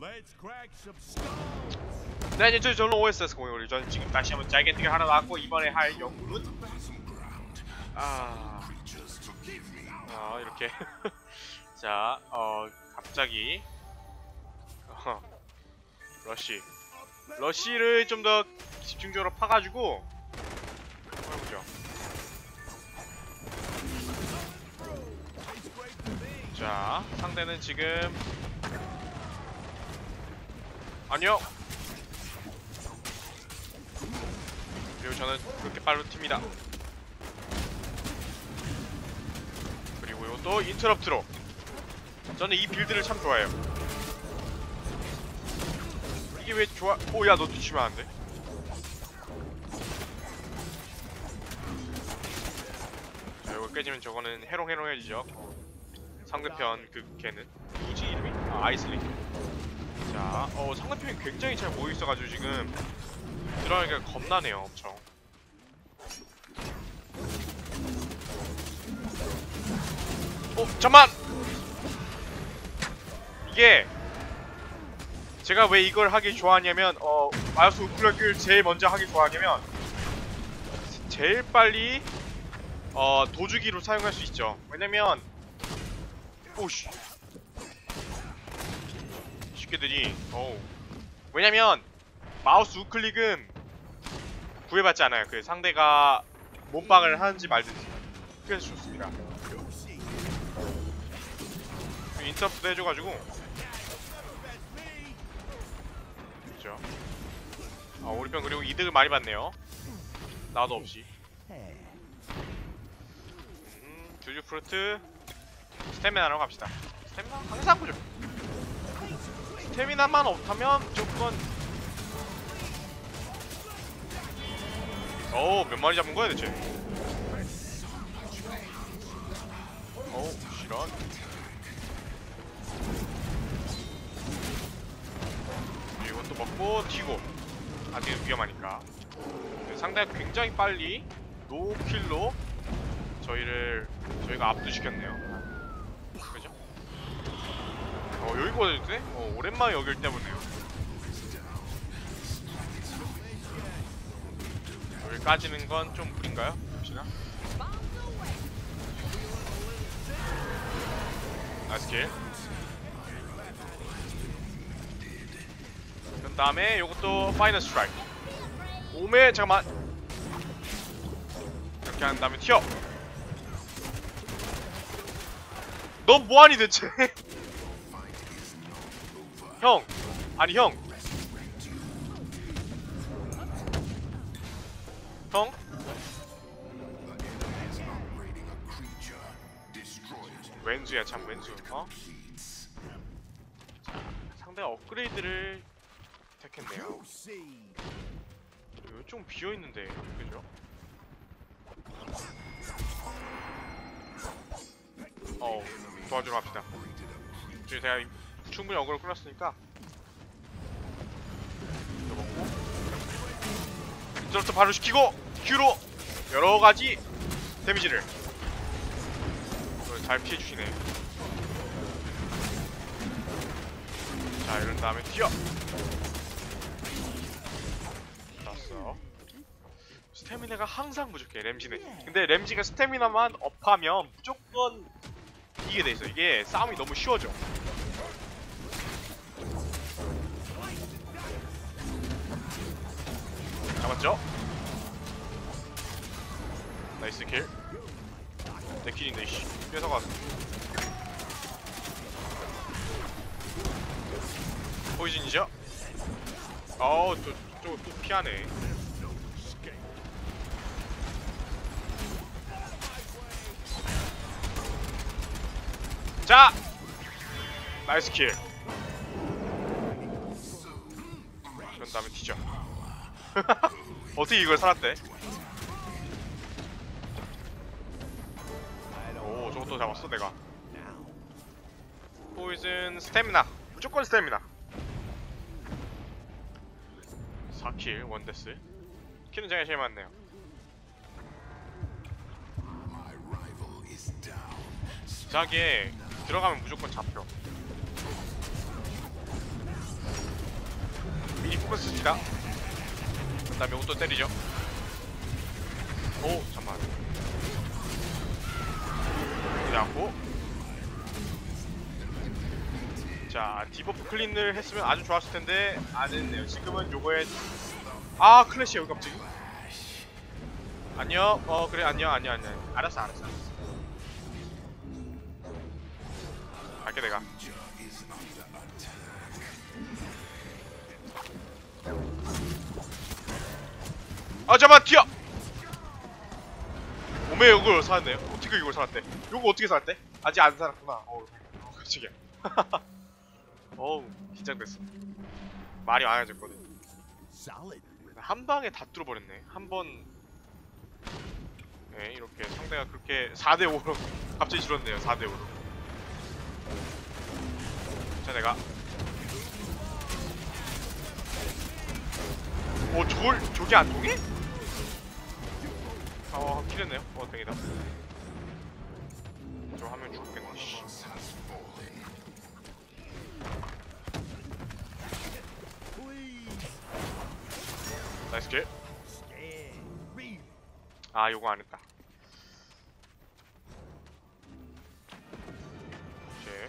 네, 이제 저는 OSS 공유를 저는 지금 다시 한번 자이겐틱을 하나 나왔고 이번에 할 연구는 이렇게 자, 갑자기 러쉬를 좀 더 집중적으로 파가지고 해보죠. 자, 상대는 지금 아니요. 그리고 저는 그렇게 빠른 팀이다. 그리고 이것도 인터럽트로. 저는 이 빌드를 참 좋아해요. 이게 왜 좋아? 오, 야, 너 뒤치면 안 돼. 자, 이거 깨지면 저거는 해롱해롱해지죠. 상대편 그 걔는 누구지 이름이? 아이슬링. 자, 상대편이 굉장히 잘 모여있어가지고 지금 들어가기가 겁나네요, 엄청. 잠만! 이게 제가 왜 이걸 하기 좋아하냐면 마우스 우클릭을 제일 먼저 하기 좋아하냐면 제일 빨리 도주기로 사용할 수 있죠. 왜냐면 오씨 쉽게들이 왜냐면 마우스 우클릭은 구애받지 않아요. 그 상대가 몸빵을 하는지 말든지. 그래서 좋습니다. 인터프도 해줘가지고 그렇죠. 우리 편 그리고 이득을 많이 받네요. 나도 없이. 주주프루트 스태미나로 갑시다. 스태미나 항상 부족. 스태미나만 없다면 무조건. 몇 마리 잡은 거야 대체? 실언. 이것도 먹고 튀고. 아직은 위험하니까. 상대가 굉장히 빨리 노킬로 저희가 압도시켰네요. 그죠? 여기가 어딨지? 오랜만에 여길 때문에요. 여기 까지는 건 좀 무리인가요? 혹시나? 나이스 킬. 그 다음에 요것도 파이널 스트라이크. 오메 잠깐만. 이렇게 한 다음에 튀어. 넌 뭐하니 대체? 형! 아니 형! 형? 왼수야 참 왼수. 상대가 업그레이드를 택했네요. 여기 좀 비어있는데 그죠? 도와주러 갑시다. 지금 제가 충분히 어그로 끌었으니까 이거 먹고 인터럽트 바로 시키고 Q로 여러가지 데미지를 잘 피해주시네. 자, 이런 다음에 튀어. 좋았어. 스태미나가 항상 부족해 램지는. 근데 램지가 스태미나만 업하면 무조건 이기게 돼있어. 이게 싸움이 너무 쉬워져. 잡았죠? 나이스 킬. 내 킬인데 이씨 뺏어가서. 포이즌이죠? 또 피하네. 자! 나이스 킬. 그런 다음에 튀죠. 어떻게 이걸 살았대? 오, 저것도 잡았어 내가. 포이즌 스태미나. 무조건 스태미나. 4킬 원데스. 킬은 제가 제일 많네요. 자기에 들어가면 무조건 잡혀. 미니 포커스 씁니다. 그 다음에 이것도 때리죠. 오 잠깐만. 그러지 않고. 자 디버프 클린을 했으면 아주 좋았을 텐데 안 했네요. 지금은 요거에 아 클래시 여기 갑자기. 안녕. 그래 안녕. 알았어. 갈게 내가. 아 잠깐만 튀어. 오메 이걸 살았네요. 어떻게 이걸 살았대? 요거 어떻게 살았대? 아직 안 살았구나. 깜짝이야. 어우 긴장됐어. 말이 많아졌거든. 한 방에 다 뚫어버렸네. 한 번. 네 이렇게 상대가 그렇게 4대5로 갑자기 줄었네요. 4대5로. 자 내가 저게 안 통해? 킬했네요. 땡이다. 저 하면 죽겠네. 씨. 나이스 킬. 아 요거 안 했다. 오케이.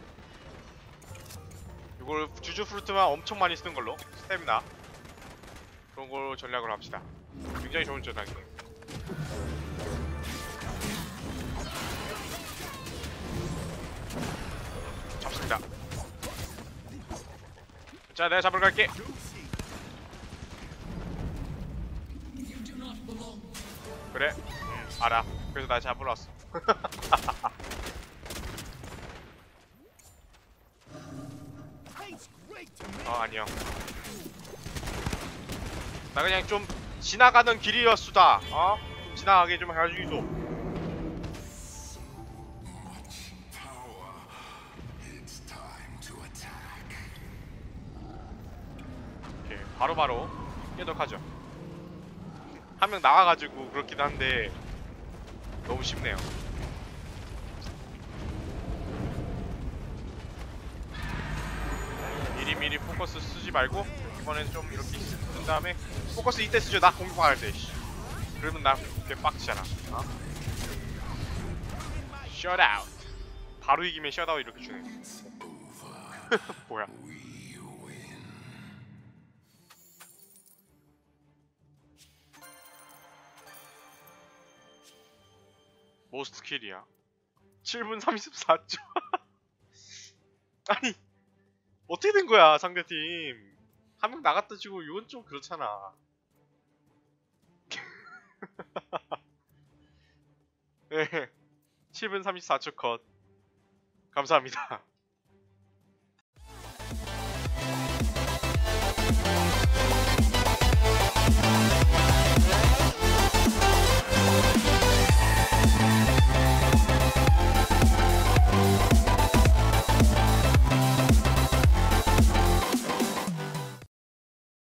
이걸 주주 프루트만 엄청 많이 쓰는 걸로 스태미나 그런 걸 전략을 합시다. 굉장히 좋은 전략이에요. 잡습니다. 자 내가 잡으러 갈게. 그래 알아. 그래서 나 잡으러 왔어. 안녕. 나 그냥 좀 지나가는 길이었수다. 지나가게 좀 해주이소. 오케이 바로바로 깨덕하죠. 한 명 나가가지고 그렇긴 한데 너무 쉽네요. 미리 포커스 쓰지 말고 이번엔 좀 이렇게 쓴 다음에 포커스 이때 쓰죠. 나 공격할 때. 그러면 나 그렇게 빡치잖아. 셧아웃. 바로 이기면 셧아웃 이렇게 주네. 뭐야? 모스트 킬이야. 7분 34초. 아니 어떻게 된 거야 상대팀. 한 명 나갔다 치고 이건 좀 그렇잖아. 네. 7분 34초 컷. 감사합니다.